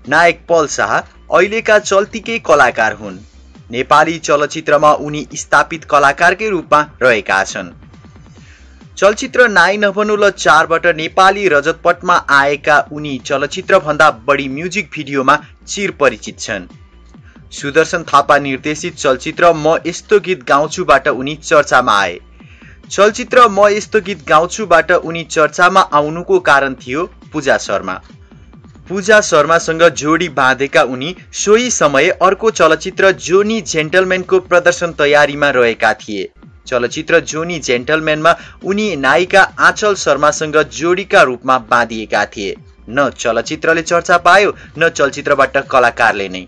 नायक पल शाह अहिलेका चल्तीकै कलाकार हुन्। नेपाली चलचित्रमा उनी स्थापित कलाकारकै रूपमा रहेका छन्। चलचित्र नाइ नभनु ल 4 बाट नेपाली रजतपटमा आएका उनी चलचित्रभन्दा बढी म्युजिक भिडियोमा चिर परिचित छन्। सुदर्शन थापा निर्देशित चलचित्र म यस्तो गीत गाउँछुबाट उनी चर्चामा आए। चलचित्र म यस्तो गीत गाउँछुबाट उनी चर्चामा आउनुको कारण थियो पूजा शर्मा। पूजा शर्मासँग जोडी बाँधेका उनी सोही समय अर्को चलचित्र जोनी जेन्टलम्यानको प्रदर्शन तयारीमा रहेका थिए। चलचित्र जोनी जेन्टलम्यानमा उनी नायिका आँचल शर्मासँग जोडीका रूपमा बाँधिएका थिए। न चलचित्रले चर्चा पायो न चलचित्रबाट कलाकारले नै।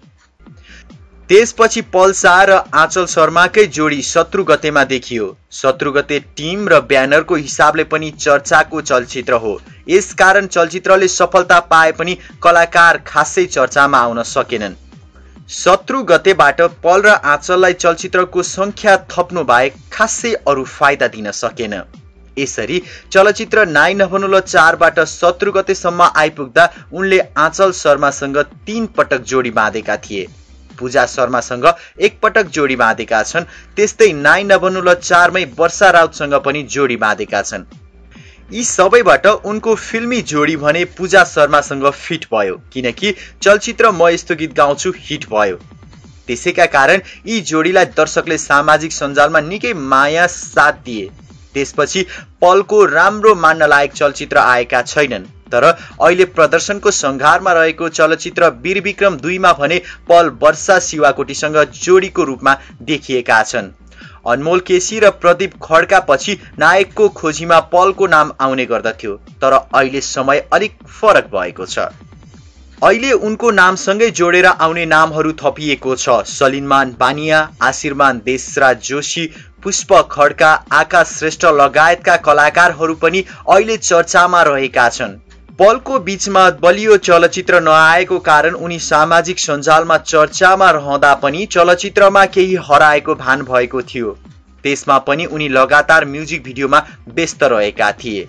त्यसपछि पल शाह र आँचल शर्माकै जोडी शत्रु गतेमा देखियो। शत्रु गते टिम र ब्यानरको हिसाबले पनि चर्चाको चलचित्र हो। यसकारण चलचित्रले सफलता पाए पनि कलाकार खासै चर्चामा आउन सकेनन्। शत्रु गतेबाट पल र आँचललाई चलचित्रको संख्या थप्नु बाहेक खासै अरू फाइदा दिन सकेन। यसरी चलचित्र नाइ नभनु ल 4 बाट शत्रु गतेसम्म आइपुग्दा उनले आँचल शर्मासँग 3 पटक जोडी बाँधेका थिए। पूजा शर्मासँग 1 पटक जोडी बाँधेका छन्। त्यस्तै नाइ नभनु ल 4 मै वर्षा राउतसँग पनि जोडी बाँधेका छन्। यी सबैबाट उनको फिल्मी जोडी भने पूजा शर्मासँग फिट भयो, किनकि चलचित्र म यस्तो गीत गाउँछु हिट भयो। त्यसैका कारण यी जोडीलाई दर्शकले सामाजिक सञ्जालमा निकै माया साथ दिए। त्यसपछि पलको राम्रो मान्न लायक चलचित्र आएका छैनन्। तर अहिले प्रदर्शनको संघारमा रहेको चलचित्र वीर विक्रम 2 मा भने पल वर्षा शिवाकोटीसँग जोडीको रूपमा देखिएका छन्। अनमोल केसी र प्रदीप खड्का पछि नायकको खोजीमा पलको नाम आउने गर्दथ्यो, तर अहिले समय अलिक फरक भएको छ। अहिले उनको नामसँगै जोडेर आउने नामहरू थपिएको छ। सलिनमान बानिया, आशीर्मान देशराज जोशी, पुष्प खड्का, आकाश श्रेष्ठ लगायतका कलाकारहरू पनि अहिले चर्चामा रहेका छन्। पलको बीचमा बलियो चलचित्र नआएको कारण उनी सामाजिक सञ्जालमा चर्चामा रहँदा पनि चलचित्रमा केही हराएको भान भएको थियो। त्यसमा पनि उनी लगातार म्युजिक भिडियोमा व्यस्त रहेका थिए।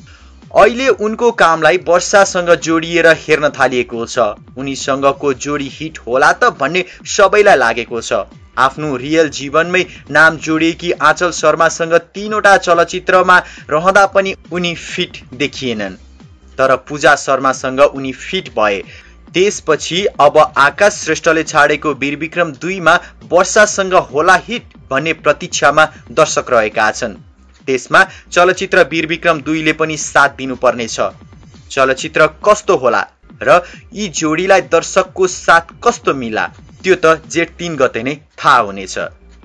अहिले उनको कामलाई वर्षासँग जोडिएर हेर्न थालिएको छ। उनीसँगको जोडी हिट होला त भन्ने सबैलाई लागेको छ। आफ्नो रियल जीवनमै नाम जोडिएकी आँचल शर्मासँग 3 वटा चलचित्रमा रहँदा पनि उनी फिट देखिएनन्। तर पूजा शर्मासँग उनी फिट भए। त्यसपछि अब आकाश श्रेष्ठले छाडेको वीर विक्रम 2 मा वर्षासँग होला हिट भन्ने प्रतीक्षामा दर्शक रहेका छन्। त्यसमा चलचित्र वीर विक्रम 2 ले पनि साथ दिनुपर्नेछ। चलचित्र कस्तो होला र यी जोडीलाई दर्शकको साथ कस्तो मिला त्यो त जेठ 3 गते नै थाहा हुनेछ।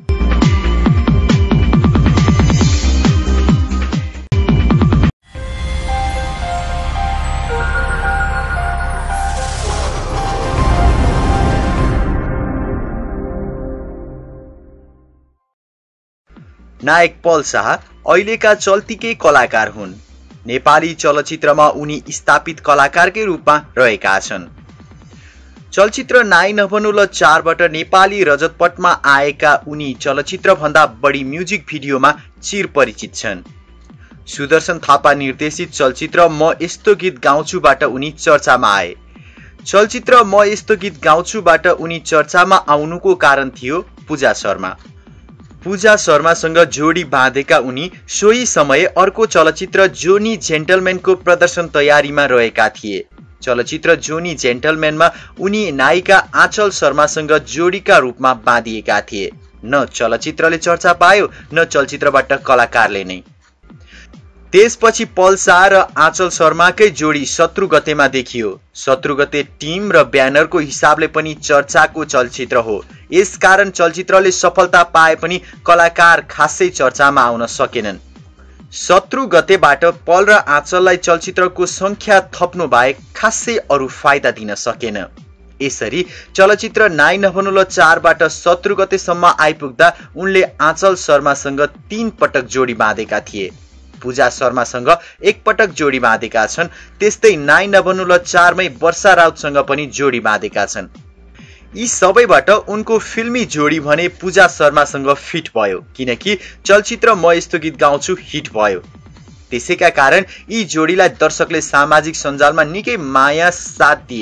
नायक पल शाह अहिलेका चल्तीकै कलाकार हुन्। नेपाली चलचित्रमा उनी स्थापित कलाकारकै रूपमा रहेका छन्। चलचित्र नाइ नभनु ल 4 बाट नेपाली रजतपटमा आएका उनी चलचित्रभन्दा बढी म्युजिक भिडियोमा चिर परिचित छन्। सुदर्शन थापा निर्देशित चलचित्र म यस्तो गीत गाउँछुबाट उनी चर्चामा आए। चलचित्र म यस्तो गीत गाउँछुबाट उनी चर्चामा आउनुको कारण थियो पूजा शर्मा। पूजा शर्मासँग जोडी बाँधेका उनी सोही समय अर्को चलचित्र जोनी जेन्टलम्यानको प्रदर्शन तयारीमा रहेका थिए। चलचित्र जोनी जेन्टलम्यानमा उनी नायिका आँचल शर्मासँग जोडीका रूपमा बाँधिएका थिए। न चलचित्रले चर्चा पायो न चलचित्रबाट कलाकारले नै। त्यसपछि पल शाह र आँचल शर्माकै जोडी शत्रु गतेमा देखियो। शत्रु गते टिम र ब्यानरको हिसाबले पनि चर्चाको चलचित्र हो। यसकारण चलचित्रले सफलता पाए पनि कलाकार खासै चर्चामा आउन सकेनन्। शत्रु गतेबाट पल र आँचललाई चलचित्रको संख्या थप्नु बाहेक खासै अरू फाइदा दिन सकेन। यसरी चलचित्र नाइ नभनु ल 4 बाट शत्रु गतेसम्म आइपुग्दा उनले आँचल शर्मासँग 3 पटक जोडी बाँधेका थिए। पूजा शर्मासँग 1 पटक जोडी बाँधेका छन्। त्यस्तै नाइ नभनु ल 4 मै वर्षा राउतसँग पनि जोडी बाँधेका छन्। यी सबैबाट उनको फिल्मी जोडी भने पूजा शर्मासँग फिट भयो, किनकि चलचित्र म यस्तो गीत गाउँछु हिट भयो। त्यसैका कारण यी जोडीलाई दर्शकले सामाजिक सञ्जालमा निकै माया साथ दिए।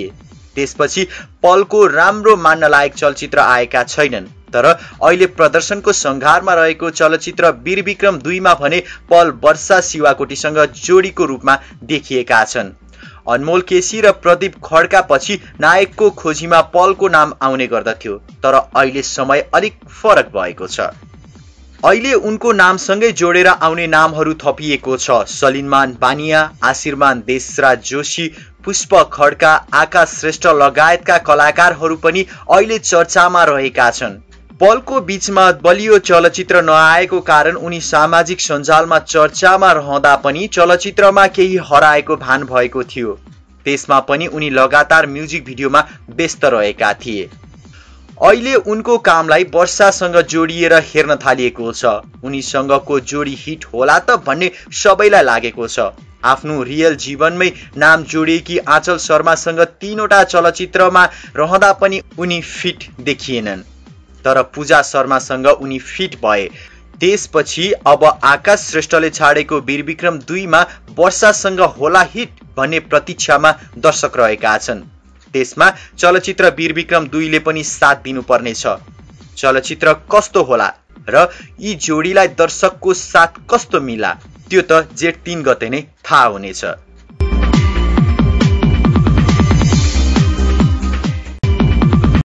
त्यसपछि पलको राम्रो मान्न लायक चलचित्र आएका छैनन्। तर अहिले प्रदर्शनको संघारमा रहेको चलचित्र वीर विक्रम 2 मा भने पल वर्षा शिवाकोटीसँग जोडीको रूपमा देखिएका छन्। अनमोल केसी र प्रदीप खड्का पछि नायकको खोजीमा पलको नाम आउने गर्दथ्यो, तर अहिले समय अलिक फरक भएको छ। अहिले उनको नामसँगै जोडेर आउने नामहरू थपिएको छ। सलिनमान बानिया, आशीर्मान देशराज जोशी, पुष्प खड्का, आकाश श्रेष्ठ लगायतका कलाकारहरू पनि अहिले चर्चामा रहेका छन्। पलको बीचमा बलियो चलचित्र नआएको कारण उनी सामाजिक सञ्जालमा चर्चामा रहँदा पनि चलचित्रमा केही हराएको भान भएको थियो। त्यसमा पनि उनी लगातार म्युजिक भिडियोमा व्यस्त रहेका थिए। अहिले उनको कामलाई वर्षासँग जोडिएर हेर्न थालिएको छ। उनीसँगको जोडी हिट होला त भन्ने सबैलाई लागेको छ। आफ्नो रियल जीवनमै नाम जोडिएकी आँचल शर्मासँग 3 वटा चलचित्रमा रहँदा पनि उनी फिट देखिएनन्, तर पूजा शर्मासँग उनी फिट भए। त्यसपछि अब आकाश श्रेष्ठले छाडेको वीर विक्रम 2 मा वर्षासँग होला हिट भन्ने प्रतीक्षामा दर्शक रहेका छन्। त्यसमा चलचित्र वीर विक्रम 2 ले पनि साथ दिनुपर्नेछ। चलचित्र कस्तो होला र यी जोडीलाई दर्शकको साथ कस्तो मिला त्यो त जेठ 3 गते नै थाहा हुनेछ।